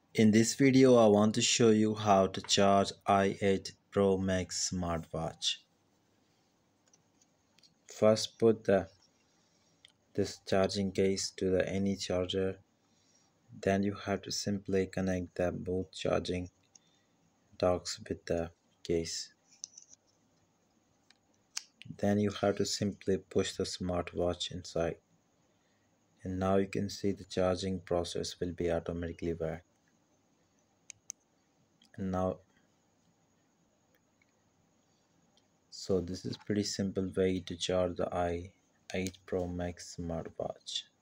In this video, I want to show you how to charge i8 Pro Max smartwatch. First, put this charging case to the any charger. Then you have to simply connect the both charging docks with the case. Then you have to simply push the smartwatch inside. And now you can see the charging process will be automatically work. And now, so this is pretty simple way to charge the i8 Pro Max smartwatch.